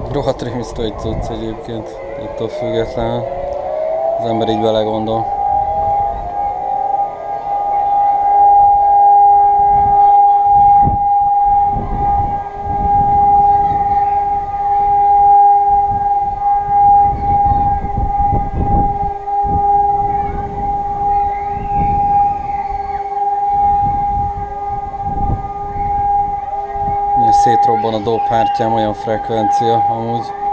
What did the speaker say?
Rohadt rémisztő egy cucc egyébként, ettől függetlenül. Az ember így belegondol. Szétrobban a dobhártyám, olyan frekvencia amúgy.